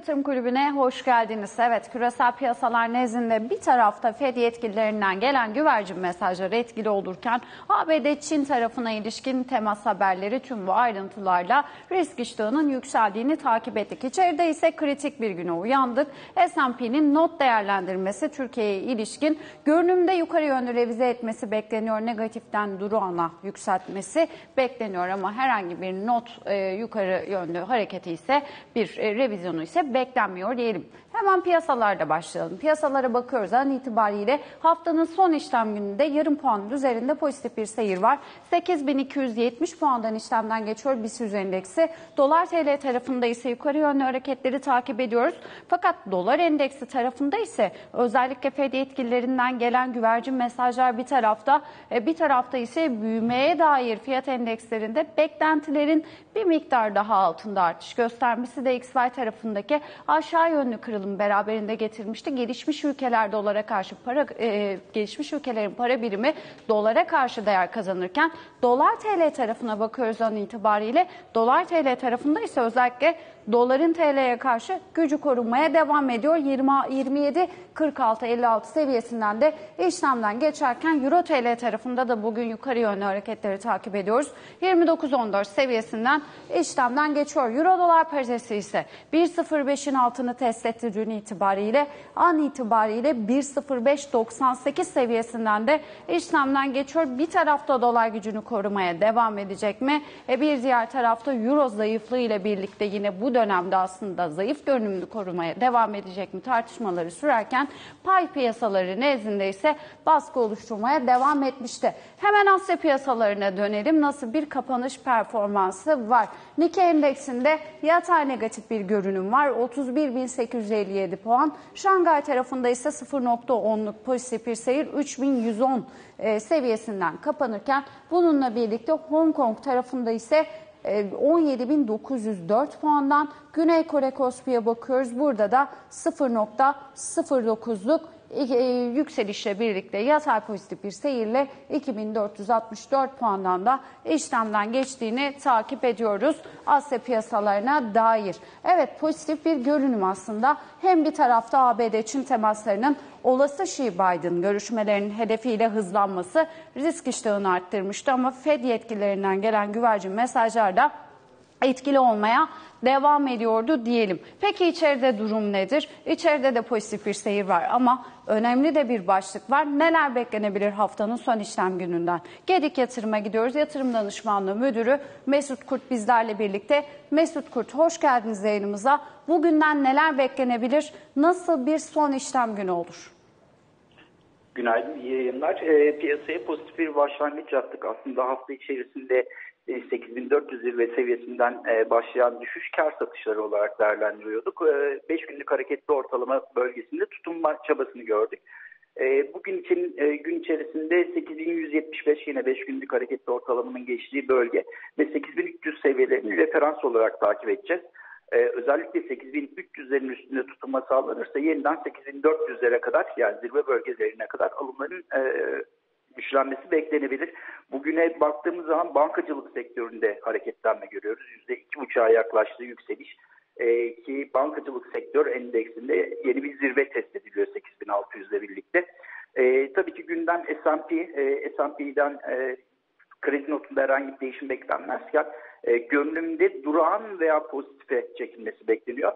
Yatırım Kulübü'ne hoş geldiniz. Evet, küresel piyasalar nezdinde bir tarafta Fed yetkililerinden gelen güvercin mesajları etkili olurken ABD-Çin tarafına ilişkin temas haberleri tüm bu ayrıntılarla risk iştahının yükseldiğini takip ettik. İçeride ise kritik bir güne uyandık. S&P'nin not değerlendirmesi Türkiye'ye ilişkin görünümde yukarı yönlü revize etmesi bekleniyor. Negatiften durağına yükseltmesi bekleniyor ama herhangi bir not yukarı yönlü hareketi ise bir revizyonu ise beklenmiyor diyelim. Hemen piyasalarda başlayalım. Piyasalara bakıyoruz. An itibariyle haftanın son işlem gününde yarım puanın üzerinde pozitif bir seyir var. 8.270 puandan işlemden geçiyor BIST endeksi. Dolar TL tarafında ise yukarı yönlü hareketleri takip ediyoruz. Fakat dolar endeksi tarafında ise özellikle Fed yetkililerinden gelen güvercin mesajlar bir tarafta ise büyümeye dair fiyat endekslerinde beklentilerin bir miktar daha altında artış göstermesi de XY tarafındaki aşağı yönlü kırılım beraberinde getirmişti. Gelişmiş ülkelerin para birimi dolara karşı değer kazanırken dolar TL tarafına bakıyoruz an itibariyle. Dolar TL tarafında ise özellikle doların TL'ye karşı gücü korunmaya devam ediyor. 27.46-56 seviyesinden de işlemden geçerken Euro TL tarafında da bugün yukarı yönlü hareketleri takip ediyoruz. 29.14 seviyesinden işlemden geçiyor. Euro dolar paritesi ise 1.05'in altını test etti dün itibariyle. An itibariyle 1.0598 seviyesinden de işlemden geçiyor. Bir tarafta dolar gücünü korumaya devam edecek mi? Bir diğer tarafta Euro zayıflığı ile birlikte yine bu dönemde aslında zayıf görünümünü korumaya devam edecek mi tartışmaları sürerken pay piyasaları nezdinde ise baskı oluşturmaya devam etmişti. Hemen Asya piyasalarına dönelim. Nasıl bir kapanış performansı var? Nikkei endeksinde yatay negatif bir görünüm var. 31.857 puan. Şangay tarafında ise 0.10'luk pozitif bir seyir 3.110 seviyesinden kapanırken bununla birlikte Hong Kong tarafında ise 17.904 puandan Güney Kore Kospi'ye bakıyoruz. Burada da 0.09'luk yükselişle birlikte yatay pozitif bir seyirle 2464 puandan da işlemden geçtiğini takip ediyoruz Asya piyasalarına dair. Evet, pozitif bir görünüm aslında. Hem bir tarafta ABD-Çin temaslarının olası Xi Biden görüşmelerinin hedefiyle hızlanması risk iştahını arttırmıştı ama Fed yetkililerinden gelen güvercin mesajlar da etkili olmaya devam ediyordu diyelim. Peki içeride durum nedir? İçeride de pozitif bir seyir var ama önemli de bir başlık var. Neler beklenebilir haftanın son işlem gününden? Gedik Yatırım'a gidiyoruz. Yatırım Danışmanlığı Müdürü Mesut Kurt bizlerle birlikte. Mesut Kurt, hoş geldiniz yayınımıza. Bugünden neler beklenebilir? Nasıl bir son işlem günü olur? Günaydın, iyi yayınlar. Piyasaya pozitif bir başlangıç yaptık. Aslında hafta içerisinde 8.400 zirve seviyesinden başlayan düşüş kar satışları olarak değerlendiriyorduk. 5 günlük hareketli ortalama bölgesinde tutunma çabasını gördük. Bugün için gün içerisinde 8.175 yine 5 günlük hareketli ortalamanın geçtiği bölge ve 8.300 seviyelerini referans olarak takip edeceğiz. Özellikle 8.300'lerin üstünde tutunma sağlanırsa yeniden 8.400'lere kadar, yani zirve bölgelerine kadar alımların güçlenmesi beklenebilir. Bugüne baktığımız zaman bankacılık sektöründe hareketlenme görüyoruz. %2,5'a yaklaştığı yükseliş ki bankacılık sektör endeksinde yeni bir zirve test ediliyor 8.600 ile birlikte. Tabii ki gündem S&P'den kredi notunda herhangi bir değişim beklenmezken görünümde durağan veya pozitife çekilmesi bekleniyor.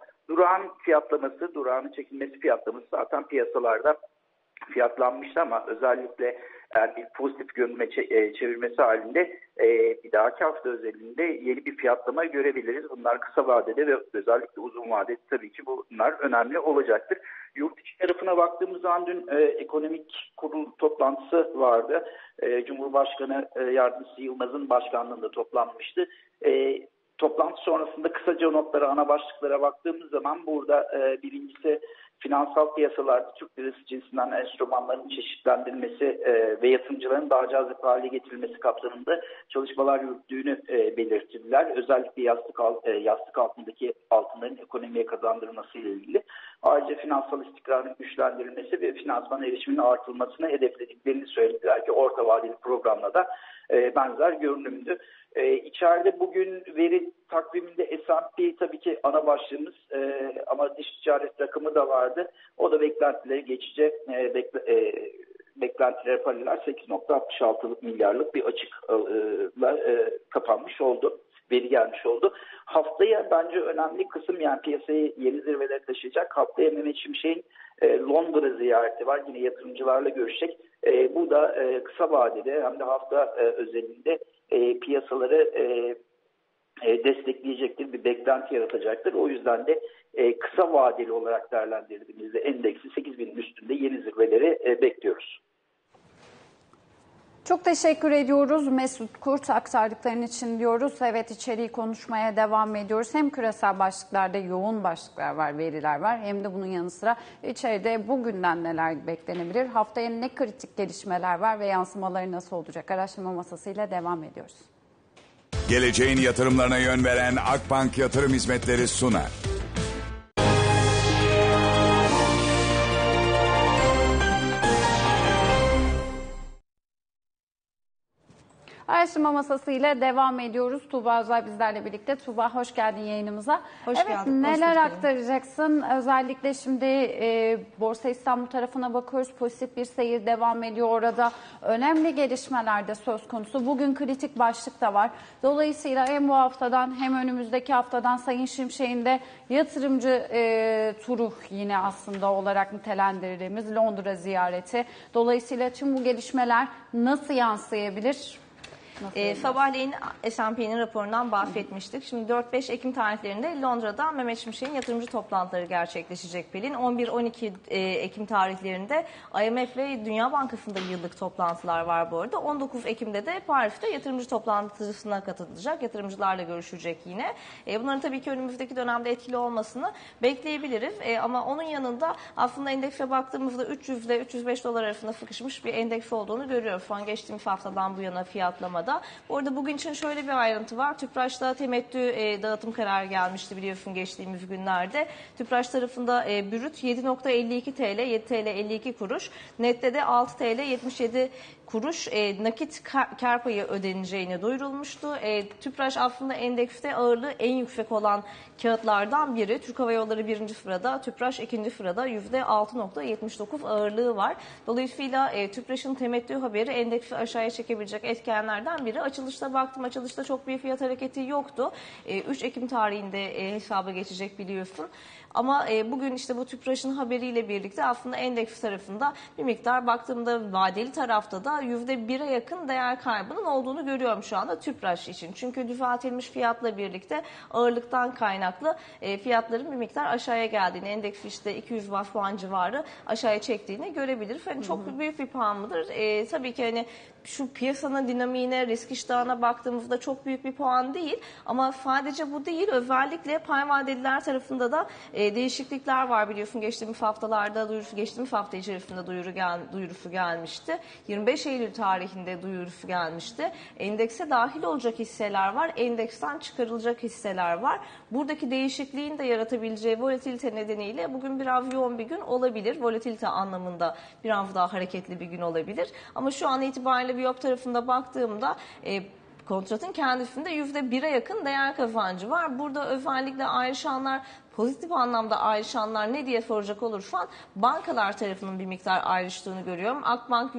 Durağanın çekilmesi fiyatlaması zaten piyasalarda fiyatlanmıştı ama özellikle eğer bir pozitif görünüme çevirmesi halinde bir dahaki hafta özelinde yeni bir fiyatlama görebiliriz. Bunlar kısa vadede ve özellikle uzun vadede tabii ki bunlar önemli olacaktır. Yurt içi tarafına baktığımız zaman dün ekonomik kurul toplantısı vardı. Cumhurbaşkanı Yardımcısı Yılmaz'ın başkanlığında toplanmıştı. Toplantı sonrasında kısaca notlara, ana başlıklara baktığımız zaman burada birincisi finansal piyasalarda Türk lirası cinsinden enstrümanların çeşitlendirilmesi ve yatırımcıların daha cazip hale getirilmesi kapsamında çalışmalar yürüttüğünü belirttiler. Özellikle yastık altındaki altınların ekonomiye kazandırılması ile ilgili. ayrıca finansal istikrarın güçlendirilmesi ve finansman erişiminin artılmasını hedeflediklerini söylediler ki orta vadeli programla da benzer görünümdü. İçeride bugün veri takviminde S&P tabii ki ana başlığımız ama dış ticaret rakamı da vardı. O da beklentileri geçecek. Beklentileri paralel 8.66 milyarlık bir açıkla kapanmış oldu. Veri gelmiş oldu. Haftaya bence önemli kısım, yani piyasayı yeni zirvelere taşıyacak. Haftaya Mehmet Şimşek'in Londra ziyareti var. Yine yatırımcılarla görüşecek. Bu da kısa vadede hem de hafta özelinde piyasaları destekleyecektir, bir beklenti yaratacaktır. O yüzden de kısa vadeli olarak değerlendirdiğimizde endeksi 8.000'in üstünde yeni zirveleri bekliyoruz. Çok teşekkür ediyoruz Mesut Kurt, aktardıkların için diyoruz. Evet, içeriği konuşmaya devam ediyoruz. Hem küresel başlıklarda yoğun başlıklar var, veriler var, hem de bunun yanı sıra içeride bugünden neler beklenebilir? Haftaya ne kritik gelişmeler var ve yansımaları nasıl olacak? Araştırma masasıyla devam ediyoruz. Geleceğin yatırımlarına yön veren Akbank Yatırım Hizmetleri sunar. Araştırma masasıyla devam ediyoruz. Tuğba Özay bizlerle birlikte. Tuğba, hoş geldin yayınımıza. Hoş geldin. Neler aktaracaksın? Özellikle şimdi Borsa İstanbul tarafına bakıyoruz. Pozitif bir seyir devam ediyor orada. Önemli gelişmeler de söz konusu. Bugün kritik başlık da var. Dolayısıyla hem bu haftadan hem önümüzdeki haftadan Sayın Şimşek'in de yatırımcı turu yine aslında olarak nitelendirdiğimiz Londra ziyareti. Dolayısıyla tüm bu gelişmeler nasıl yansıyabilir? Sabahleyin S&P'nin raporundan bahsetmiştik. Şimdi 4-5 Ekim tarihlerinde Londra'da Mehmet Şimşek'in yatırımcı toplantıları gerçekleşecek Pelin. 11-12 Ekim tarihlerinde IMF ve Dünya Bankası'nda yıllık toplantılar var bu arada. 19 Ekim'de de Paris'te yatırımcı toplantısına katılacak. Yatırımcılarla görüşecek yine. Bunların tabii ki önümüzdeki dönemde etkili olmasını bekleyebiliriz. Ama onun yanında aslında endekse baktığımızda 300 ile 305 dolar arasında sıkışmış bir endeks olduğunu görüyoruz. Şu an geçtiğimiz haftadan bu yana fiyatlamada. Bu arada bugün için şöyle bir ayrıntı var. Tüpraş'ta temettü dağıtım kararı gelmişti biliyorsun geçtiğimiz günlerde. Tüpraş tarafında brüt 7.52 TL, 7 TL 52 kuruş. Nette de 6 TL 77 kuruş nakit kar payı ödeneceğini duyurulmuştu. Tüpraş aslında endekste ağırlığı en yüksek olan kağıtlardan biri. Türk Hava Yolları 1. sırada, Tüpraş 2. sırada %6.79 ağırlığı var. Dolayısıyla Tüpraş'ın temettü haberi endeksi aşağıya çekebilecek etkenlerden biri. Açılışta baktım, açılışta çok bir fiyat hareketi yoktu. 3 Ekim tarihinde hesaba geçecek biliyorsun. Ama bugün işte bu Tüpraş'ın haberiyle birlikte aslında endeks tarafında bir miktar baktığımda vadeli tarafta da %1'e yakın değer kaybının olduğunu görüyorum şu anda Tüpraş için. Çünkü düzeltilmiş fiyatla birlikte ağırlıktan kaynaklı fiyatların bir miktar aşağıya geldiğini, endeks işte 200 bas puan civarı aşağıya çektiğini görebiliriz. Hani çok büyük bir puan mıdır? Tabii ki hani şu piyasanın dinamiğine, risk iştahına baktığımızda çok büyük bir puan değil. Ama sadece bu değil. Özellikle pay vadeliler tarafında da değişiklikler var biliyorsun. Geçtiğimiz haftalarda geçtiğimiz hafta içerisinde duyurusu gelmişti. 25 Eylül tarihinde duyurusu gelmişti. Endekse dahil olacak hisseler var. Endeksten çıkarılacak hisseler var. Buradaki değişikliğin de yaratabileceği volatilite nedeniyle bugün biraz yoğun bir gün olabilir. Volatilite anlamında biraz daha hareketli bir gün olabilir. Ama şu an itibariyle Viyop tarafında baktığımda kontratın kendisinde %1'e yakın değer kazancı var. Burada özellikle ayrışanlar, pozitif anlamda ayrışanlar ne diye soracak olursan bankalar tarafının bir miktar ayrıştığını görüyorum. Akbank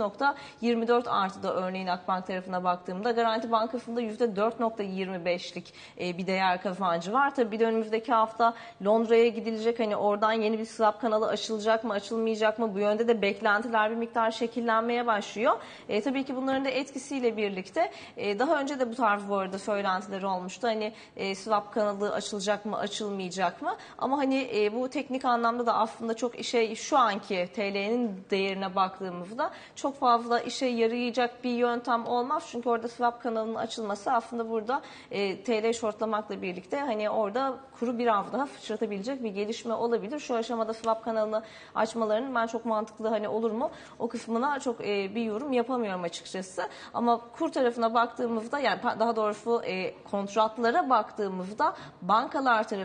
%3.24 artıda örneğin Akbank tarafına baktığımda Garanti Bankası'nda %4.25'lik bir değer kazancı var. Tabii bir de önümüzdeki hafta Londra'ya gidilecek. Hani oradan yeni bir swap kanalı açılacak mı, açılmayacak mı? Bu yönde de beklentiler bir miktar şekillenmeye başlıyor. Tabii ki bunların da etkisiyle birlikte daha önce de bu tarz bu arada söylentileri olmuştu. Hani swap kanalı açılacak mı, açılmayacak mı? Ama hani bu teknik anlamda da aslında çok şu anki TL'nin değerine baktığımızda çok fazla işe yarayacak bir yöntem olmaz. Çünkü orada swap kanalının açılması aslında burada TL shortlamakla birlikte hani orada kuru biraz daha sıçratabilecek bir gelişme olabilir. Şu aşamada swap kanalını açmalarının ben çok mantıklı hani olur mu? O kısmına çok bir yorum yapamıyorum açıkçası. Ama kur tarafına baktığımızda yani daha doğrusu kontratlara baktığımızda bankalar tarafının örneğin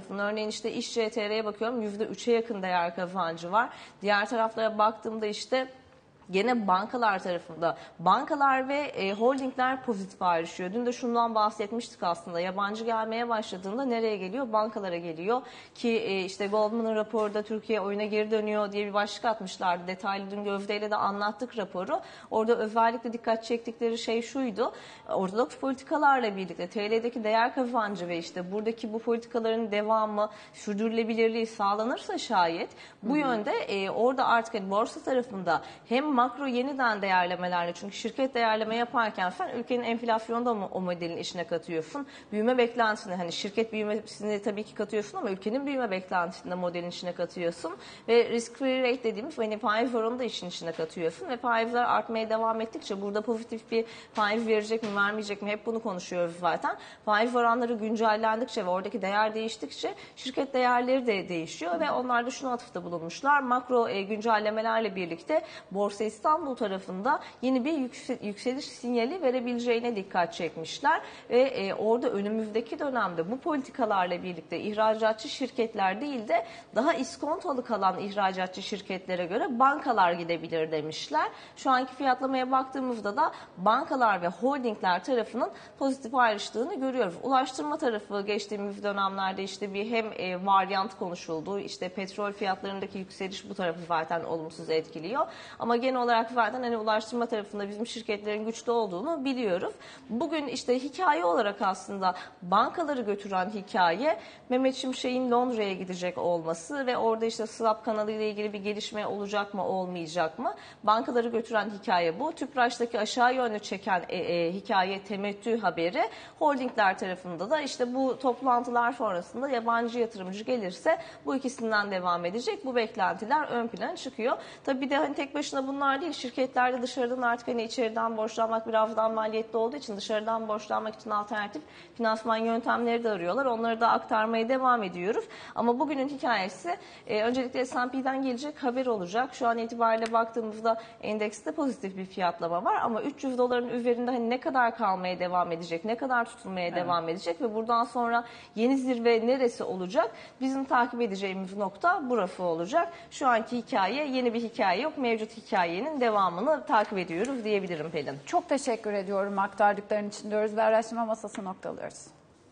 örneğin işte İş.CTR'ye bakıyorum, %3'e yakın değer kazancı var. Diğer taraflara baktığımda işte gene bankalar tarafında, bankalar ve holdingler pozitif ayrışıyor. Dün de şundan bahsetmiştik aslında. Yabancı gelmeye başladığında nereye geliyor? Bankalara geliyor. Ki işte Goldman'ın raporu da Türkiye oyuna geri dönüyor diye bir başlık atmışlardı. Detaylı dün Gözde ile de anlattık raporu. Orada özellikle dikkat çektikleri şey şuydu. Ortodoks politikalarla birlikte TL'deki değer kazancı ve işte buradaki bu politikaların devamı, sürdürülebilirliği sağlanırsa şayet bu yönde orada artık borsa tarafında hem makro yeniden değerlemelerle, çünkü şirket değerleme yaparken sen ülkenin enflasyonda o modelin içine katıyorsun. Büyüme beklentisini, hani şirket büyümesini tabii ki katıyorsun ama ülkenin büyüme beklentisini de modelin içine katıyorsun. Ve risk free rate dediğimiz hani faiz oranını da işin içine katıyorsun. Ve faizler artmaya devam ettikçe burada pozitif bir faiz verecek mi vermeyecek mi hep bunu konuşuyoruz zaten. Faiz oranları güncellendikçe ve oradaki değer değiştikçe şirket değerleri de değişiyor ve onlar da şunu atıfta bulunmuşlar. Makro güncellemelerle birlikte Borsa İstanbul tarafında yeni bir yükseliş sinyali verebileceğine dikkat çekmişler ve orada önümüzdeki dönemde bu politikalarla birlikte ihracatçı şirketler değil de daha iskontolu kalan ihracatçı şirketlere göre bankalar gidebilir demişler. Şu anki fiyatlamaya baktığımızda da bankalar ve holdingler tarafının pozitif ayrıştığını görüyoruz. Ulaştırma tarafı geçtiğimiz dönemlerde işte bir hem varyant konuşuldu, işte petrol fiyatlarındaki yükseliş bu tarafı zaten olumsuz etkiliyor ama genel olarak zaten hani ulaştırma tarafında bizim şirketlerin güçlü olduğunu biliyoruz. Bugün işte hikaye olarak aslında bankaları götüren hikaye Mehmet Şimşek'in Londra'ya gidecek olması ve orada işte swap kanalı ile ilgili bir gelişme olacak mı olmayacak mı? Bankaları götüren hikaye bu. Tüpraş'taki aşağı yönlü çeken hikaye temettü haberi. Holdingler tarafında da işte bu toplantılar sonrasında yabancı yatırımcı gelirse bu ikisinden devam edecek. Bu beklentiler ön plana çıkıyor. Tabii bir de hani tek başına bunlar değil. Şirketlerde dışarıdan artık hani içeriden borçlanmak biraz daha maliyetli olduğu için dışarıdan borçlanmak için alternatif finansman yöntemleri de arıyorlar. Onları da aktarmaya devam ediyoruz. Ama bugünün hikayesi öncelikle S&P'den gelecek haber olacak. Şu an itibariyle baktığımızda endekste pozitif bir fiyatlama var ama 300 doların üzerinde hani ne kadar kalmaya devam edecek, ne kadar tutulmaya devam edecek ve buradan sonra yeni zirve neresi olacak? Bizim takip edeceğimiz nokta burası olacak. Şu anki hikaye yeni bir hikaye yok. Mevcut hikayenin devamını takip ediyoruz diyebilirim Pelin. Çok teşekkür ediyorum aktardıkların için diyoruz ve araştırma masası noktalıyoruz.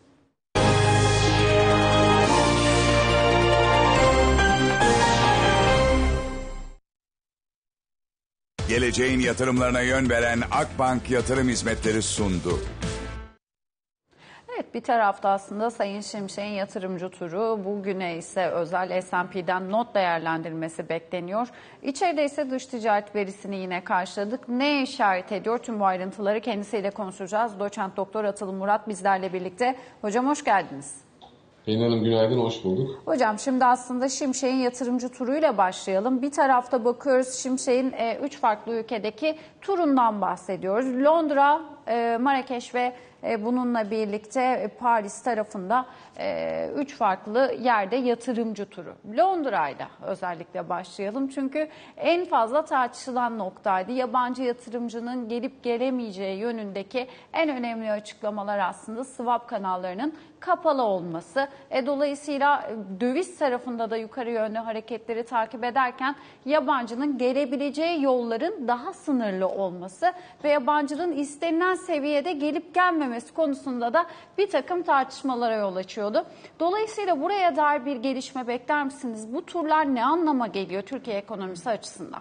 Geleceğin yatırımlarına yön veren Akbank Yatırım Hizmetleri sundu. Evet, bir tarafta aslında Sayın Şimşek'in yatırımcı turu, bugüne ise özel S&P'den not değerlendirmesi bekleniyor. İçeride ise dış ticaret verisini yine karşıladık. Ne işaret ediyor? Tüm bu ayrıntıları kendisiyle konuşacağız. Doçent Doktor Atıl Murat bizlerle birlikte. Hocam hoş geldiniz. Pelin Hanım günaydın, hoş bulduk. Hocam şimdi aslında Şimşek'in yatırımcı turuyla başlayalım. Bir tarafta bakıyoruz Şimşek'in 3 farklı ülkedeki turundan bahsediyoruz. Londra, Marrakeş ve bununla birlikte Paris tarafında 3 farklı yerde yatırımcı turu. Londra'yla özellikle başlayalım çünkü en fazla tartışılan noktaydı. Yabancı yatırımcının gelip gelemeyeceği yönündeki en önemli açıklamalar aslında swap kanallarının kapalı olması. Dolayısıyla döviz tarafında da yukarı yönlü hareketleri takip ederken yabancının gelebileceği yolların daha sınırlı olması ve yabancının istenilen seviyede gelip gelmemesi konusunda da bir takım tartışmalara yol açıyordu. Dolayısıyla buraya dair bir gelişme bekler misiniz? Bu turlar ne anlama geliyor Türkiye ekonomisi açısından?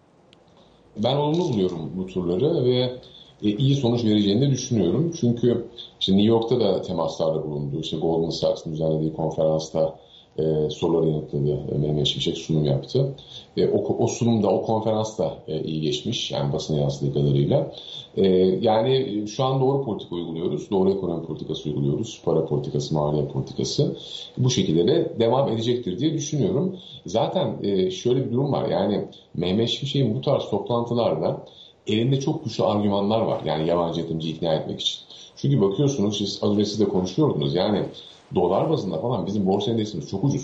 Ben olumlu buluyorum bu turları ve iyi sonuç vereceğini de düşünüyorum. Çünkü işte New York'ta da temaslarda bulundu. İşte Goldman Sachs'ın düzenlediği konferansta soruları yanıtladı. Mehmet Şimşek sunum yaptı. O sunumda, o konferansta iyi geçmiş. Yani basına yansıdığı kadarıyla. Yani şu an doğru politika uyguluyoruz. Doğru ekonomi politikası uyguluyoruz. Para politikası, maliye politikası. Bu şekilde de devam edecektir diye düşünüyorum. Zaten şöyle bir durum var. Yani Mehmet Şimşek'in bu tarz toplantılarda elinde çok güçlü argümanlar var. Yani yabancı yatırımcıyı ikna etmek için. Çünkü bakıyorsunuz, az önce siz de konuşuyordunuz. Yani dolar bazında falan bizim borsa endeksimiz çok ucuz.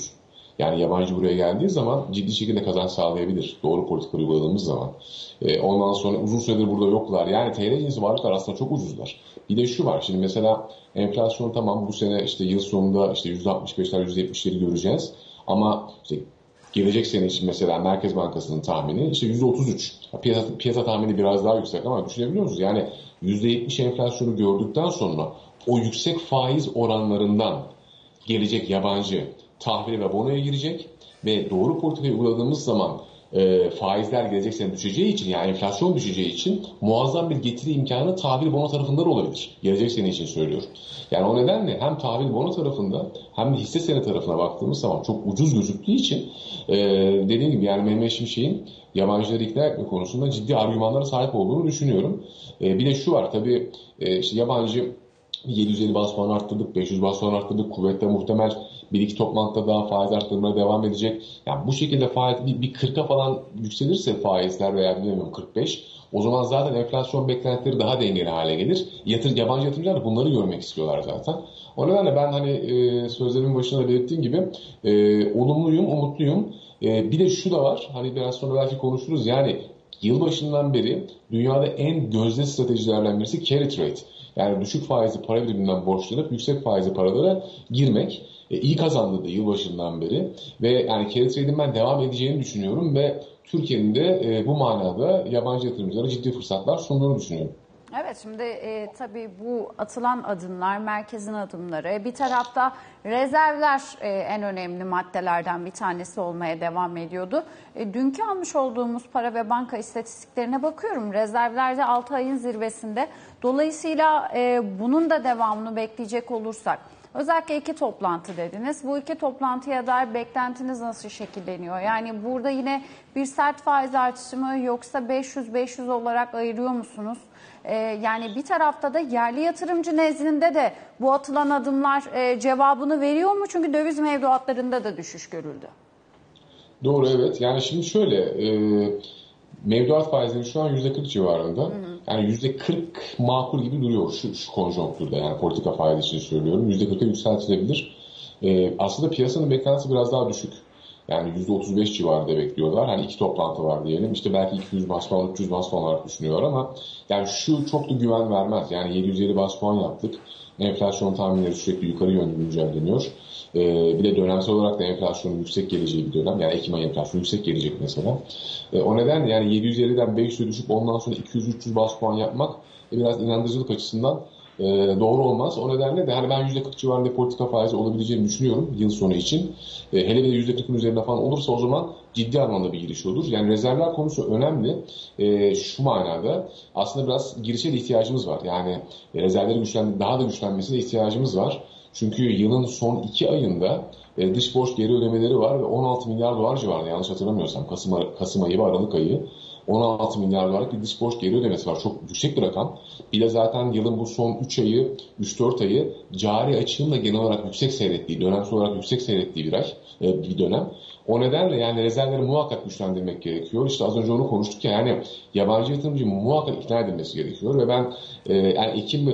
Yani yabancı buraya geldiği zaman ciddi şekilde kazanç sağlayabilir. Doğru politika uyguladığımız zaman. Ondan sonra uzun süredir burada yoklar. Yani TL cinsi varlıklar aslında çok ucuzlar. Bir de şu var. Şimdi mesela enflasyon tamam bu sene işte yıl sonunda işte %65'ler %70'leri göreceğiz. Ama işte gelecek sene için mesela Merkez Bankası'nın tahmini işte %33. Piyasa tahmini biraz daha yüksek ama düşünebiliyor musunuz? Yani %70 enflasyonu gördükten sonra o yüksek faiz oranlarından gelecek yabancı tahvile ve bonoya girecek ve doğru politikayı uyguladığımız zaman faizler gelecek sene düşeceği için, yani enflasyon düşeceği için muazzam bir getiri imkanı tahvil bono tarafında olabilir. Gelecek sene için söylüyorum. Yani o nedenle hem tahvil bono tarafında hem de hisse senedi tarafına baktığımız zaman çok ucuz gözüktüğü için dediğim gibi yani Mehmet Şimşek'in yabancıları ikna etme konusunda ciddi argümanlara sahip olduğunu düşünüyorum. Bir de şu var tabii işte yabancı 750 bas puan arttırdık, 500 bas puan arttırdık. Kuvvetle muhtemel bir iki toplantıda daha faiz arttırmaya devam edecek. Yani bu şekilde faiz bir 40'a falan yükselirse faizler veya bilmiyorum 45, o zaman zaten enflasyon beklentileri daha dengeli hale gelir. Yabancı yatırımcılar da bunları görmek istiyorlar zaten. O nedenle ben hani sözlerimin başında belirttiğim gibi olumluyum, umutluyum. Bir de şu da var, hani biraz sonra belki konuşuruz. Yani yılbaşından beri dünyada en gözde stratejilerden birisi carry trade. Yani düşük faizli para biriminden borçlanıp yüksek faizli paralara girmek. İyi kazandı da yılbaşından beri ve yani carry trade'in ben devam edeceğini düşünüyorum ve Türkiye'nin de bu manada yabancı yatırımcılara ciddi fırsatlar sunduğunu düşünüyorum. Evet, şimdi tabii bu atılan adımlar, merkezin adımları, bir tarafta rezervler en önemli maddelerden bir tanesi olmaya devam ediyordu. Dünkü almış olduğumuz para ve banka istatistiklerine bakıyorum. Rezervlerde 6 ayın zirvesinde. Dolayısıyla bunun da devamını bekleyecek olursak, özellikle 2 toplantı dediniz. Bu 2 toplantıya dair beklentiniz nasıl şekilleniyor? Yani burada yine bir sert faiz artışı mı yoksa 500-500 olarak ayırıyor musunuz? Yani bir tarafta da yerli yatırımcı nezdinde de bu atılan adımlar cevabını veriyor mu? Çünkü döviz mevduatlarında da düşüş görüldü. Doğru, evet. Yani şimdi şöyle, mevduat faizleri şu an %40 civarında. Yani %40 makul gibi duruyor şu konjonktürde. Yani politika faizi için söylüyorum. %40'a yükseltilebilir. Aslında piyasanın beklentisi biraz daha düşük. Yani %35 civarında bekliyorlar. Hani 2 toplantı var diyelim. İşte belki 200 bas puan, 300 bas puan olarak düşünüyorlar ama yani şu çok da güven vermez. Yani 750 bas puan yaptık. Enflasyon tahminleri sürekli yukarı yönlü güncelleniyor. Bir de dönemsel olarak da enflasyonun yüksek geleceği bir dönem. Yani Ekim ayı enflasyonu yüksek gelecek mesela. O nedenle yani 750'den 500'e düşüp ondan sonra 200-300 bas puan yapmak biraz inandırıcılık açısından doğru olmaz. O nedenle de hani ben %40 civarında politika faizi olabileceğini düşünüyorum yıl sonu için. Hele de %40'ın üzerinde falan olursa o zaman ciddi anlamda bir giriş olur. Yani rezervler konusu önemli. Şu manada aslında biraz girişe de ihtiyacımız var. Yani rezervlerin daha da güçlenmesine ihtiyacımız var. Çünkü yılın son 2 ayında dış borç geri ödemeleri var ve 16 milyar dolar civarında, yanlış hatırlamıyorsam Kasım ayı ve Aralık ayı 16 milyar dolarlık bir dış borç geri ödemesi var. Çok yüksek bir rakam. Bir de zaten yılın bu son 3-4 ayı cari açığın da genel olarak yüksek seyrettiği, dönemsel olarak yüksek seyrettiği bir dönem. O nedenle yani rezervleri muhakkak güçlendirmek gerekiyor. İşte az önce onu konuştuk ya, yani yabancı yatırımcı muhakkak ikna edilmesi gerekiyor ve ben yani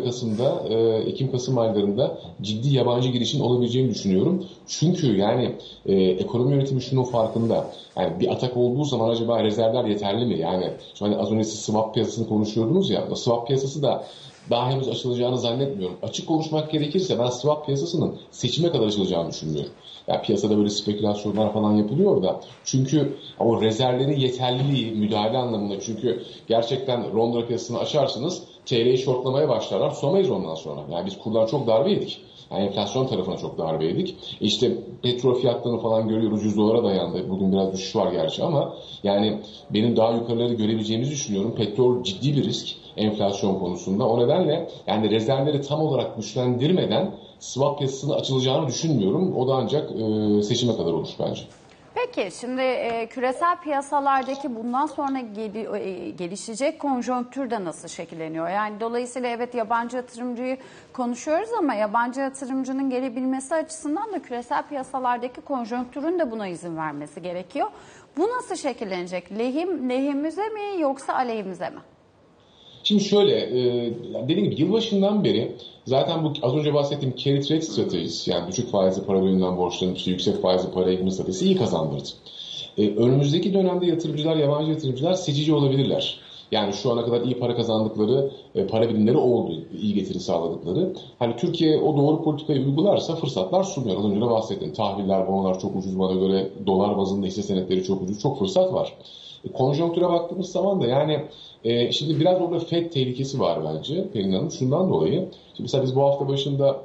Ekim-Kasım aylarında ciddi yabancı girişin olabileceğini düşünüyorum. Çünkü yani ekonomi yönetimi şunun farkında. Yani bir atak olduğu zaman acaba rezervler yeterli mi? Yani hani az önce siz swap piyasasını konuşuyordunuz ya. Swap piyasası da daha henüz açılacağını zannetmiyorum. Açık konuşmak gerekirse ben swap piyasasının seçime kadar açılacağını düşünmüyorum. Yani piyasada böyle spekülasyonlar falan yapılıyor da. Çünkü o rezervlerin yeterliliği müdahale anlamında. Çünkü gerçekten Londra piyasasını açarsınız, TL'yi shortlamaya başlarlar. Tutamayız ondan sonra. Yani biz kurdan çok darbe yedik. Yani enflasyon tarafına çok darbe yedik. İşte petrol fiyatlarını falan görüyoruz. $100 dayandı. Bugün biraz düşüş var gerçi ama yani benim daha yukarıları görebileceğimizi düşünüyorum. Petrol ciddi bir risk enflasyon konusunda. O nedenle yani rezervleri tam olarak güçlendirmeden swap piyasasının açılacağını düşünmüyorum. O da ancak seçime kadar olur bence. Peki şimdi küresel piyasalardaki bundan sonra gelişecek konjonktür de nasıl şekilleniyor? Yani dolayısıyla evet yabancı yatırımcıyı konuşuyoruz ama yabancı yatırımcının gelebilmesi açısından da küresel piyasalardaki konjonktürün de buna izin vermesi gerekiyor. Bu nasıl şekillenecek? Lehimize mi yoksa aleyhimize mi? Şimdi şöyle, dediğim gibi yılbaşından beri zaten bu az önce bahsettiğim carry trade stratejisi, yani düşük faizli para bölümünden borçlanıp işte yüksek faizli paraya girme stratejisi iyi kazandırdı. Önümüzdeki dönemde yatırımcılar, yabancı yatırımcılar seçici olabilirler. Yani şu ana kadar iyi para kazandıkları para birimleri oldu, iyi getiri sağladıkları. Hani Türkiye o doğru politikayı uygularsa fırsatlar sunuyor. Az önce de bahsettim. Tahviller, bonolar çok ucuz bana göre, dolar bazında hisse senetleri çok ucuz, çok fırsat var. Konjonktüre baktığımız zaman da yani şimdi biraz orada FED tehlikesi var bence Pelin Hanım. Şundan dolayı, şimdi mesela biz bu hafta başında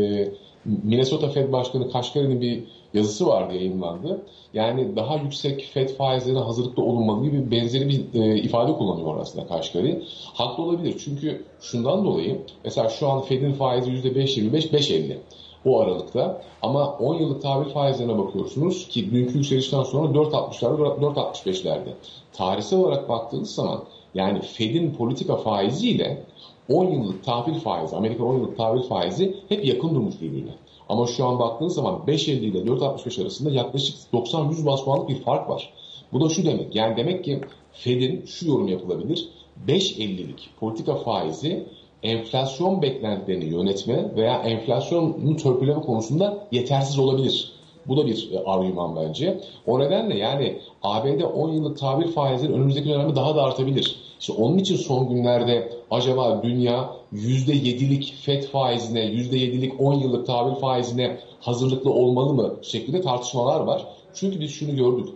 Minnesota Fed Başkanı Kashkari'nin bir yazısı vardı, yayınlandı. Yani daha yüksek FED faizlerine hazırlıklı olunmalı gibi benzeri bir ifade kullanıyor aslında Kashkari. Haklı olabilir çünkü şundan dolayı mesela şu an FED'in faizi %5.25, 5.50 o aralıkta. Ama 10 yıllık tahvil faizlerine bakıyorsunuz ki dünkü yükselişten sonra 4.60'larda, 4.65'lerde. Tarihsel olarak baktığınız zaman yani Fed'in politika faiziyle 10 yıllık tahvil faizi, Amerika 10 yıllık tahvil faizi hep yakın durmuş birbirine. Ama şu an baktığınız zaman 5.50 ile 4.65 arasında yaklaşık 90-100 bas puanlık bir fark var. Bu da şu demek, yani demek ki Fed'in şu yorum yapılabilir, 5.50'lik politika faizi enflasyon beklentilerini yönetme veya enflasyonu törpüleme konusunda yetersiz olabilir. Bu da bir argüman bence. O nedenle yani ABD 10 yıllık tahvil faizleri önümüzdeki dönemde daha da artabilir. İşte onun için son günlerde acaba dünya %7'lik FED faizine, %7'lik 10 yıllık tahvil faizine hazırlıklı olmalı mı şeklinde tartışmalar var. Çünkü biz şunu gördük.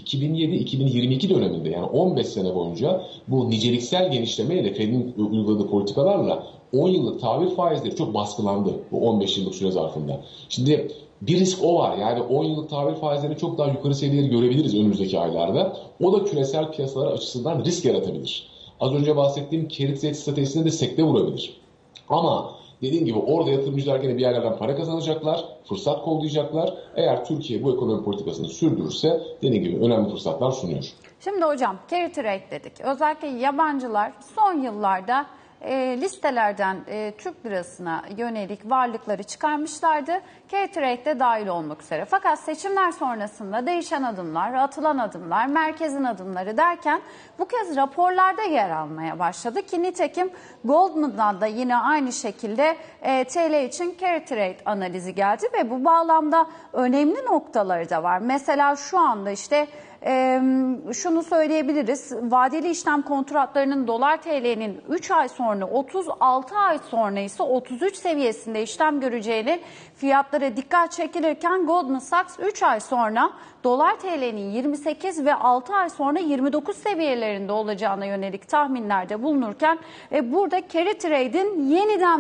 2007-2022 döneminde yani 15 sene boyunca bu niceliksel genişlemeyle Fed'in uyguladığı politikalarla 10 yıllık tahvil faizleri çok baskılandı bu 15 yıllık süre zarfında. Şimdi bir risk o var. Yani 10 yıllık tahvil faizlerini çok daha yukarı seviyeleri görebiliriz önümüzdeki aylarda. O da küresel piyasalar açısından risk yaratabilir. Az önce bahsettiğim carry trade stratejisine de sekte vurabilir. Ama dediğim gibi orada yatırımcılar gene bir yerlerden para kazanacaklar, fırsat kollayacaklar. Eğer Türkiye bu ekonomi politikasını sürdürürse dediğim gibi önemli fırsatlar sunuyor. Şimdi hocam carry trade dedik. Özellikle yabancılar son yıllarda listelerden Türk lirasına yönelik varlıkları çıkarmışlardı. Carry trade'de dahil olmak üzere. Fakat seçimler sonrasında değişen adımlar, atılan adımlar, merkezin adımları derken bu kez raporlarda yer almaya başladı ki nitekim Goldman'dan da yine aynı şekilde TL için carry trade analizi geldi ve bu bağlamda önemli noktaları da var. Mesela şu anda işte şunu söyleyebiliriz. Vadeli işlem kontratlarının dolar TL'nin 3 ay sonra 36 ay sonra ise 33 seviyesinde işlem göreceğini fiyatlara dikkat çekilirken Goldman Sachs 3 ay sonra dolar TL'nin 28 ve 6 ay sonra 29 seviyelerinde olacağına yönelik tahminlerde bulunurken burada carry trade'in yeniden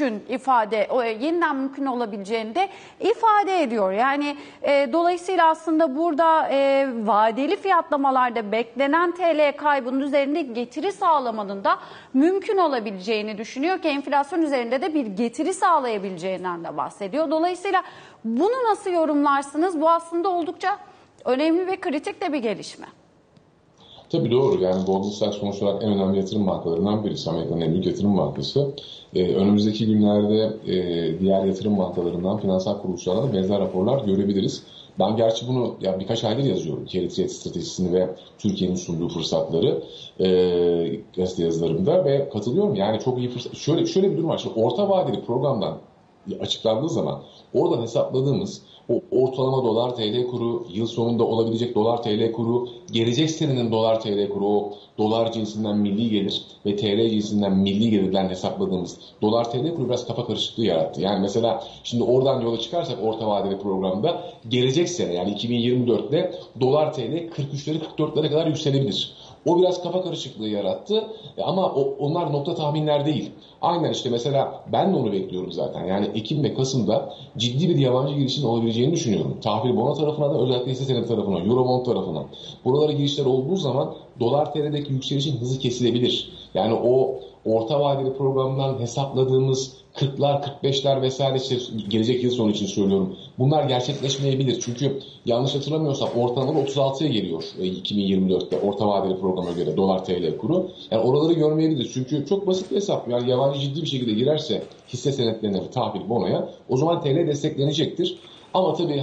mümkün olabileceğini de ifade ediyor. Yani dolayısıyla aslında burada vadeli fiyatlamalarda beklenen TL kaybının üzerinde getiri sağlamanın da mümkün olabileceğini düşünüyor ki enflasyon üzerinde de bir getiri sağlayabileceğinden de bahsediyor. Dolayısıyla bunu nasıl yorumlarsınız? Bu aslında oldukça önemli ve kritik de bir gelişme. Tabii doğru. Yani Goldman Sachs sonuç olarak en önemli yatırım bankalarından birisi. Amerika'nın en büyük yatırım bankası. Önümüzdeki günlerde diğer yatırım bankalarından, finansal kuruluşlardan benzer raporlar görebiliriz. Ben gerçi bunu birkaç aydır yazıyorum. Carry trade stratejisini ve Türkiye'nin sunduğu fırsatları gazete yazılarımda ve katılıyorum. Yani çok iyi fırsat. Şöyle bir durum var. Şimdi orta vadeli programdan açıklandığı zaman oradan hesapladığımız o ortalama dolar TL kuru, yıl sonunda olabilecek dolar TL kuru, gelecek senenin dolar TL kuru, o dolar cinsinden milli gelir ve TL cinsinden milli gelirden hesapladığımız dolar TL kuru biraz kafa karışıklığı yarattı. Yani mesela şimdi oradan yola çıkarsak orta vadeli programda gelecek sene yani 2024'te dolar TL 43'lere 44'lere kadar yükselebilir. O biraz kafa karışıklığı yarattı ama onlar nokta tahminler değil. Aynen işte mesela ben de onu bekliyorum zaten. Yani Ekim ve Kasım'da ciddi bir yabancı girişin olabileceğini düşünüyorum. Tahvil bono tarafına da özellikle hisse senedi tarafına, Eurobond tarafına. Buralara girişler olduğu zaman dolar TL'deki yükselişin hızı kesilebilir. Yani o orta vadeli programdan hesapladığımız 40'lar, 45'ler vesaire işte gelecek yıl sonu için söylüyorum. Bunlar gerçekleşmeyebilir. Çünkü yanlış hatırlamıyorsam ortalama 36'ya geliyor 2024'te orta vadeli programa göre dolar TL kuru. Yani oraları görmeyebiliriz. Çünkü çok basit bir hesap. Yani yabancı ciddi bir şekilde girerse hisse senetlerine, tahvil bonoya o zaman TL desteklenecektir. Ama tabii hani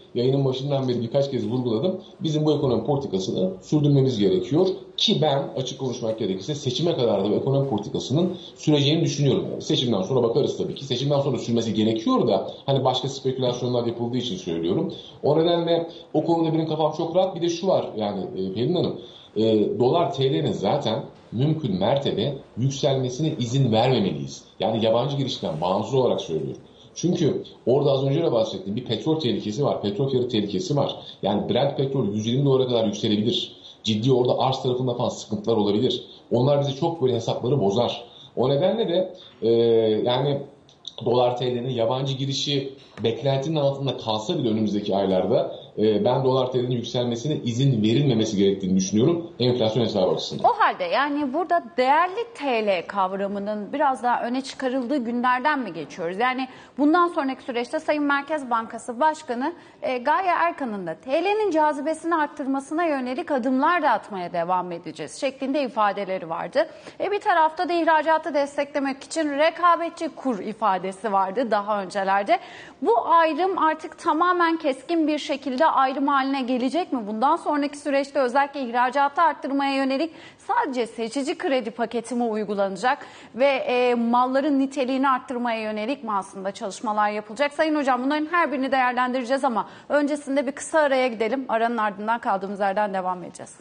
yayının başından beri birkaç kez vurguladım. Bizim bu ekonomi politikasını sürdürmemiz gerekiyor. Ki ben açık konuşmak gerekirse seçime kadar da bu ekonomi politikasının süreceğini düşünüyorum. Yani seçimden sonra bakarız tabii ki. Seçimden sonra sürmesi gerekiyor da hani başka spekülasyonlar yapıldığı için söylüyorum. O nedenle o konuda benim kafam çok rahat. Bir de şu var yani Pelin Hanım. Dolar TL'nin zaten mümkün mertebe yükselmesine izin vermemeliyiz. Yani yabancı girişten bağımsız olarak söylüyorum. Çünkü orada az önce de bahsettiğim bir petrol tehlikesi var. Petrol fiyatı tehlikesi var. Yani Brent petrol 120 dolara kadar yükselebilir. Ciddi orada arz tarafında falan sıkıntılar olabilir. Onlar bizi çok böyle hesapları bozar. O nedenle de yani dolar TL'nin yabancı girişi beklentinin altında kalsa bile önümüzdeki aylarda ben dolar TL'nin yükselmesine izin verilmemesi gerektiğini düşünüyorum enflasyon hesabı açısından. O halde yani burada değerli TL kavramının biraz daha öne çıkarıldığı günlerden mi geçiyoruz? Yani bundan sonraki süreçte Sayın Merkez Bankası Başkanı Gaye Erkan'ın da TL'nin cazibesini arttırmasına yönelik adımlar da atmaya devam edeceğiz şeklinde ifadeleri vardı. Bir tarafta da ihracatı desteklemek için rekabetçi kur ifadesi vardı daha öncelerde. Bu ayrım artık tamamen keskin bir şekilde ayrım haline gelecek mi? Bundan sonraki süreçte özellikle ihracatı arttırmaya yönelik sadece seçici kredi paketi mi uygulanacak ve malların niteliğini arttırmaya yönelik mi aslında çalışmalar yapılacak? Sayın Hocam bunların her birini değerlendireceğiz ama öncesinde bir kısa araya gidelim. Aranın ardından kaldığımız yerden devam edeceğiz.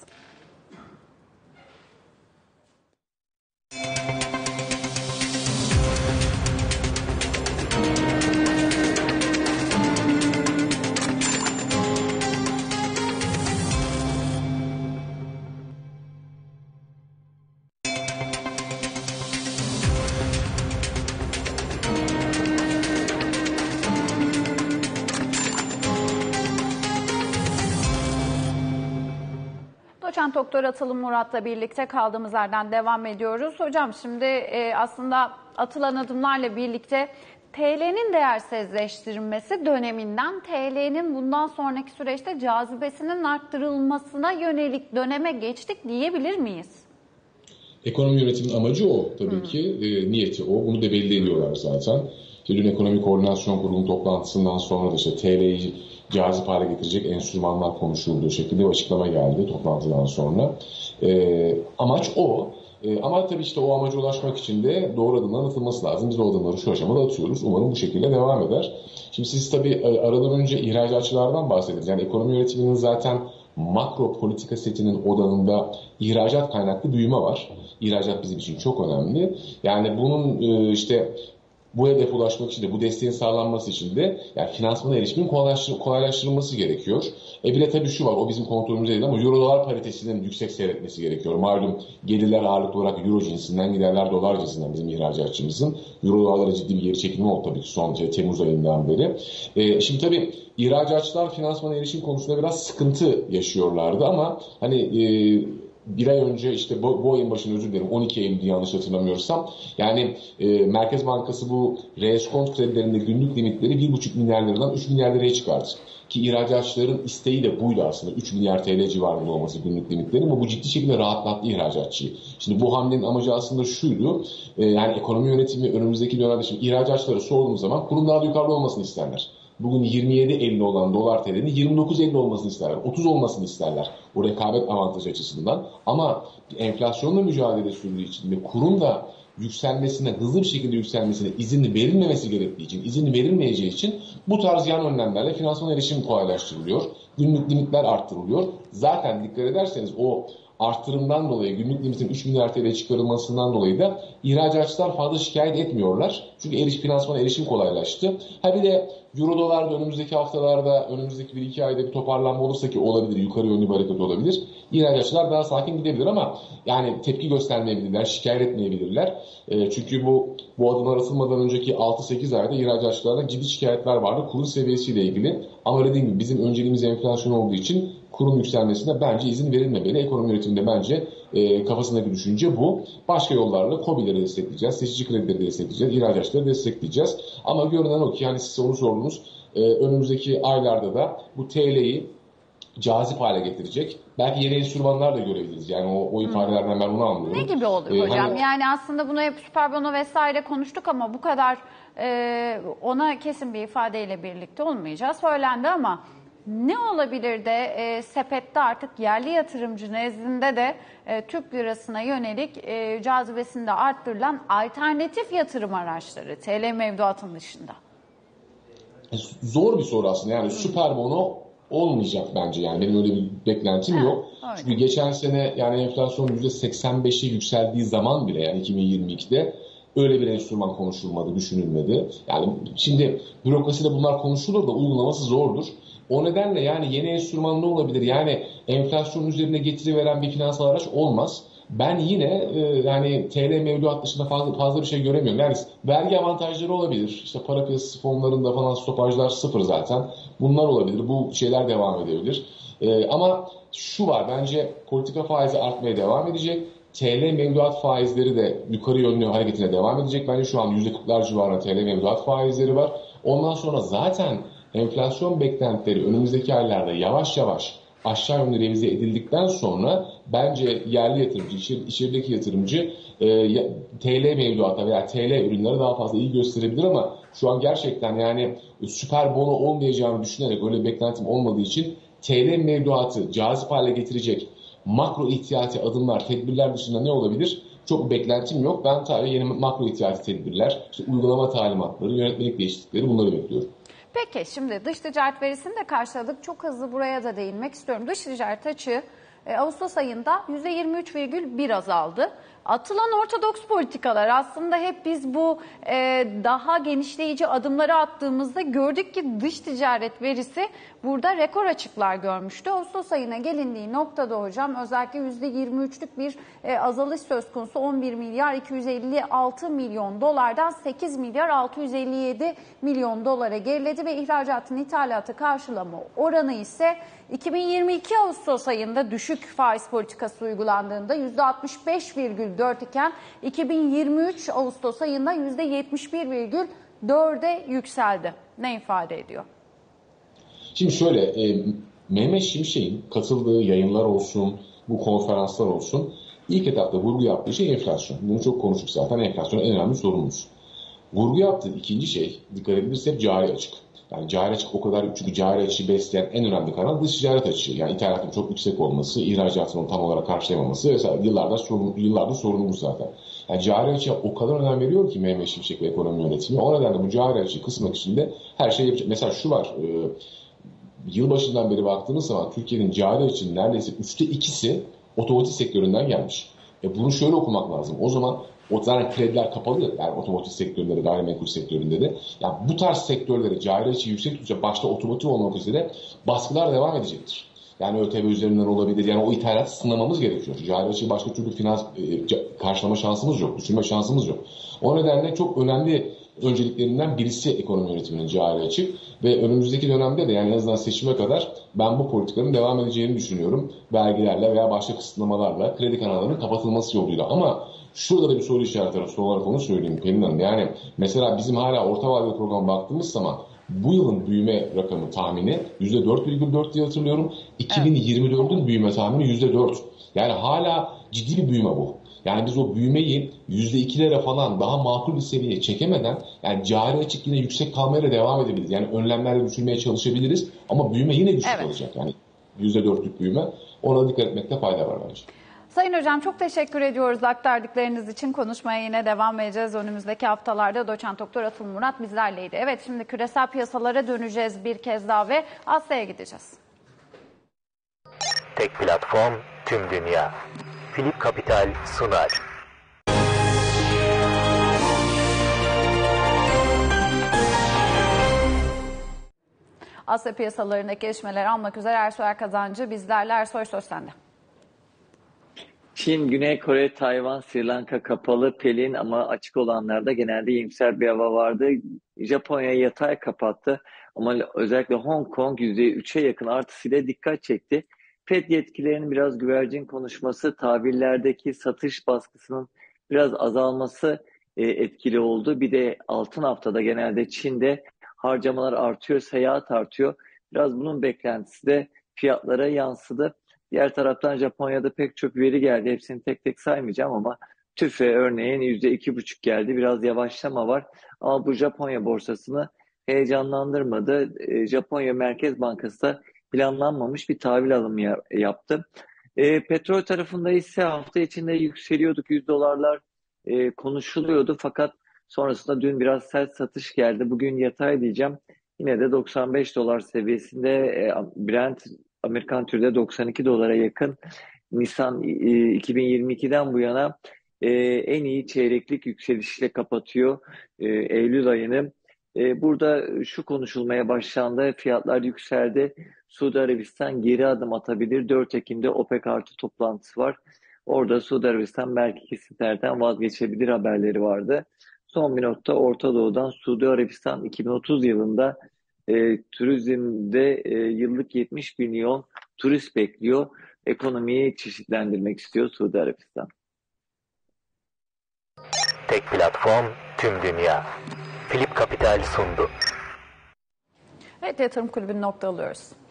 Doçent Doktor Atılım Murat'la birlikte kaldığımız yerden devam ediyoruz. Hocam şimdi aslında atılan adımlarla birlikte TL'nin değersizleştirilmesi döneminden TL'nin bundan sonraki süreçte cazibesinin arttırılmasına yönelik döneme geçtik diyebilir miyiz? Ekonomi yönetimin amacı o tabii ki. Niyeti o. Bunu da belli ediyorlar zaten. Dün Ekonomi Koordinasyon Kurulu'nun toplantısından sonra da işte TL'yi cazip hale getirecek enstrümanlar konuşulduğu şekilde bir açıklama geldi toplantıdan sonra. Amaç o. Ama tabii işte o amaca ulaşmak için de doğru adımların atılması lazım. Biz de o adımları şu aşamada atıyoruz. Umarım bu şekilde devam eder. Şimdi siz tabii aradan önce ihracatçılardan bahsediniz. Yani ekonomi yönetiminin zaten makro politika setinin odanında ihracat kaynaklı büyüme var. İhracat bizim için çok önemli. Yani bunun işte bu hedefe ulaşmak için de, bu desteğin sağlanması için de yani finansmana erişimin kolaylaştırılması gerekiyor. Bir de tabii şu var, o bizim kontrolümüzde değil ama euro-dolar paritesinin yüksek seyretmesi gerekiyor. Malum gelirler ağırlıklı olarak euro cinsinden, giderler dolar cinsinden bizim ihracatçımızın. Euro-dolarlara ciddi bir geri çekilme oldu tabii ki son Temmuz ayından beri. Şimdi tabii ihracatçılar finansmana erişim konusunda biraz sıkıntı yaşıyorlardı ama hani bir ay önce işte bu ayın başında özür dilerim 12 Eylül'de yanlış hatırlamıyorsam yani Merkez Bankası bu reeskont kredilerinde günlük limitleri 1,5 milyar liradan 3 milyar liraya çıkardı. Ki ihracatçıların isteği de buydu aslında 3 milyar TL civarında olması günlük limitlerin ama bu ciddi şekilde rahatlattı ihracatçıyı. Şimdi bu hamlenin amacı aslında şuydu yani ekonomi yönetimi önümüzdeki dönemde şimdi ihracatçılara sorduğumuz zaman kurun daha da yukarıda olmasını isterler. Bugün 27.50 olan dolar TL'nin 29.50 olmasını isterler. 30 olmasını isterler. O rekabet avantajı açısından. Ama enflasyonla mücadele sürdüğü için ve kurun da yükselmesine, hızlı bir şekilde yükselmesine izin verilmemesi gerektiği için, izin verilmeyeceği için bu tarz yan önlemlerle finansman erişim kolaylaştırılıyor. Günlük limitler arttırılıyor. Zaten dikkat ederseniz o arttırımdan dolayı günlük limitin 3 milyar TL çıkarılmasından dolayı da ihracatçılar fazla şikayet etmiyorlar. Çünkü finansmana erişim kolaylaştı. Bir de euro dolarda önümüzdeki haftalarda, önümüzdeki 1-2 ayda bir toparlanma olursa ki olabilir, yukarı yönlü bir hareket olabilir. İhracatçılar daha sakin gidebilir ama yani tepki göstermeyebilirler, şikayet etmeyebilirler. Çünkü bu adımlar atılmadan önceki 6-8 ayda ihracatçılardan ciddi şikayetler vardı kur seviyesiyle ilgili. Ama dediğim gibi bizim önceliğimiz enflasyon olduğu için kurun yükselmesine bence izin verilmemeli. Ekonomi yönetiminde bence kafasındaki düşünce bu. Başka yollarla KOBİ'leri destekleyeceğiz, seçici kredileri destekleyeceğiz, ihracatçıları destekleyeceğiz. Ama görünen o ki hani siz onu sordunuz, önümüzdeki aylarda da bu TL'yi cazip hale getirecek. Belki yeni enstrümanlar da görebiliriz. Yani o ifadelerden ben onu anlıyorum. Ne gibi olur hocam? Yani aslında bunu hep süper bono vesaire konuştuk ama bu kadar ona kesin bir ifadeyle birlikte olmayacağı söylendi ama Ne olabilir de sepette artık yerli yatırımcı nezdinde de Türk lirasına yönelik cazibesinde arttırılan alternatif yatırım araçları TL mevduatın dışında? Zor bir soru aslında. Yani süper bono olmayacak bence. Yani benim öyle bir beklentim yok. Öyle. Çünkü geçen sene yani enflasyon %85'e yükseldiği zaman bile, yani 2022'de öyle bir enstrüman konuşulmadı, düşünülmedi. Yani şimdi bürokraside bunlar konuşulur da uygulaması zordur. O nedenle yani yeni enstrüman ne olabilir? Yani enflasyon üzerine getiri veren bir finansal araç olmaz. Ben yine yani TL mevduat dışında fazla bir şey göremiyorum. Yani vergi avantajları olabilir. İşte para piyasası fonlarında falan stopajlar sıfır zaten. Bunlar olabilir. Bu şeyler devam edebilir. Ama şu var, bence politika faizi artmaya devam edecek. TL mevduat faizleri de yukarı yönlü hareketine devam edecek. Bence şu an %40'lar civarında TL mevduat faizleri var. Ondan sonra zaten enflasyon beklentileri önümüzdeki aylarda yavaş yavaş aşağı yönlü revize edildikten sonra bence yerli yatırımcı, içerideki yatırımcı TL mevduata veya TL ürünlere daha fazla ilgi gösterebilir ama şu an gerçekten yani süper bono olmayacağını düşünerek, öyle bir beklentim olmadığı için TL mevduatı cazip hale getirecek makro ihtiyati adımlar, tedbirler dışında ne olabilir? Çok bir beklentim yok. Ben tabii yeni makro ihtiyati tedbirler, işte uygulama talimatları, yönetmelik değişiklikleri, bunları bekliyorum. Peki şimdi dış ticaret verisini de karşıladık. Çok hızlı buraya da değinmek istiyorum. Dış ticaret açığı Ağustos ayında %23,1 azaldı. Atılan ortodoks politikalar aslında hep biz bu daha genişleyici adımları attığımızda gördük ki dış ticaret verisi burada rekor açıklar görmüştü. Ağustos ayına gelindiği noktada hocam özellikle %23'lük bir azalış söz konusu. 11 milyar 256 milyon dolardan 8 milyar 657 milyon dolara geriledi ve ihracatın ithalatı karşılama oranı ise 2022 Ağustos ayında düşük faiz politikası uygulandığında %65,4 iken 2023 Ağustos ayında %71,4'e yükseldi. Ne ifade ediyor? Şimdi şöyle, Mehmet Şimşek'in katıldığı yayınlar olsun, bu konferanslar olsun, ilk etapta vurgu yaptığı şey enflasyon. Bunu çok konuştuk zaten, enflasyon en önemli sorunumuz. Vurgu yaptığı ikinci şey, dikkat edilirse hep cari açık. Yani cari açık o kadar, çünkü cari açığı besleyen en önemli kanal dış ticaret açığı. Yani ithalatın çok yüksek olması, ihracatının tam olarak karşılayamaması vesaire yıllardır sorunumuz zaten. Yani cari açığa o kadar önem veriyor ki Mehmet Şimşek ve ekonomi yönetimi. O nedenle bu cari açığı kısmak için de her şey yapacak. Mesela şu var, yılbaşından beri baktığımız zaman Türkiye'nin cari açığının neredeyse 2/3'ü otomotiv sektöründen gelmiş. Bunu şöyle okumak lazım. O zaman zaten krediler kapalı, yani otomotiv sektöründe de, gayrimenkul sektöründe de. Yani bu tarz sektörlere cari açığı yüksek tutacak, başta otomotiv olmak üzere baskılar devam edecektir. Yani ÖTV üzerinden olabilir. Yani o ithalatı sınamamız gerekiyor. Cari açığı başka türlü finans karşılama şansımız yok, düşürme şansımız yok. O nedenle çok önemli önceliklerinden birisi ekonomi yönetiminin cari açık ve önümüzdeki dönemde de, yani en azından seçime kadar ben bu politikanın devam edeceğini düşünüyorum. Vergilerle veya başka kısıtlamalarla, kredi kanallarının kapatılması yoluyla. Ama şurada da bir soru işareti var. Son olarak onu söyleyeyim Pelin Hanım. Yani mesela bizim hala orta vadeli programa baktığımız zaman bu yılın büyüme rakamı tahmini %4,4 diye hatırlıyorum. 2024'ün büyüme tahmini %4. Yani hala ciddi bir büyüme bu. Yani biz o büyümeyi %2'lere falan daha makul bir seviyeye çekemeden, yani cari açık yine yüksek kalmaya devam edebiliriz. Yani önlemlerle düşürmeye çalışabiliriz ama büyüme yine düşük olacak. Yani %4'lük büyüme. Ona dikkat etmekte fayda var bence. Sayın Hocam çok teşekkür ediyoruz aktardıklarınız için. Konuşmaya yine devam edeceğiz. Önümüzdeki haftalarda Doçent Doktor Atıl Murat bizlerleydi. Evet, şimdi küresel piyasalara döneceğiz bir kez daha ve Asya'ya gideceğiz. Tek platform, tüm dünya. Philip Capital sunar. Asya piyasalarındaki gelişmeleri almak üzere Ersoy Erkazancı bizlerle. Ersoy, söz sende. Çin, Güney Kore, Tayvan, Sri Lanka kapalı, Pelin, ama açık olanlarda genelde iyimser bir hava vardı. Japonya yatay kapattı ama özellikle Hong Kong %3'e yakın artısıyla dikkat çekti. Fed yetkililerinin biraz güvercin konuşması, tahvillerdeki satış baskısının biraz azalması etkili oldu. Bir de altın haftada genelde Çin'de harcamalar artıyor, seyahat artıyor. Biraz bunun beklentisi de fiyatlara yansıdı. Diğer taraftan Japonya'da pek çok veri geldi. Hepsini tek tek saymayacağım ama TÜFE örneğin %2,5 geldi. Biraz yavaşlama var. Ama bu Japonya borsasını heyecanlandırmadı. Japonya Merkez Bankası da planlanmamış bir tahvil alımı yaptı. Petrol tarafında ise hafta içinde yükseliyorduk. $100 konuşuluyordu fakat sonrasında dün biraz sert satış geldi. Bugün yatay diyeceğim. Yine de $95 seviyesinde, Brent Amerikan türde $92 yakın. Nisan 2022'den bu yana en iyi çeyreklik yükselişle kapatıyor Eylül ayını. Burada şu konuşulmaya başlandı. Fiyatlar yükseldi. Suudi Arabistan geri adım atabilir. 4 Ekim'de OPEC artı toplantısı var. Orada Suudi Arabistan belki kesintilerden vazgeçebilir haberleri vardı. Son bir notta Orta Doğu'dan Suudi Arabistan 2030 yılında turizmde yıllık 70 milyon turist bekliyor. Ekonomiyi çeşitlendirmek istiyor Suudi Arabistan. Tek platform, tüm dünya. Philip Capital sundu. Evet, Yatırım Kulübü'nü noktalıyoruz.